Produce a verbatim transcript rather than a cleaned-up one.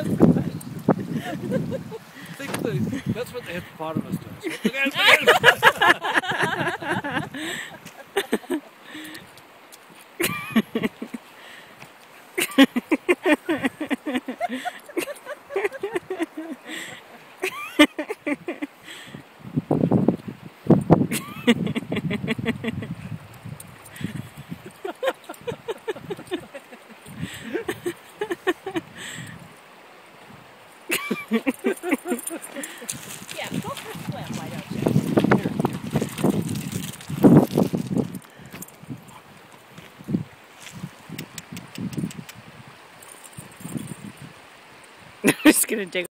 think the, that's what the hippopotamus does. Yeah, go for a swim, why don't you? I'm just gonna dig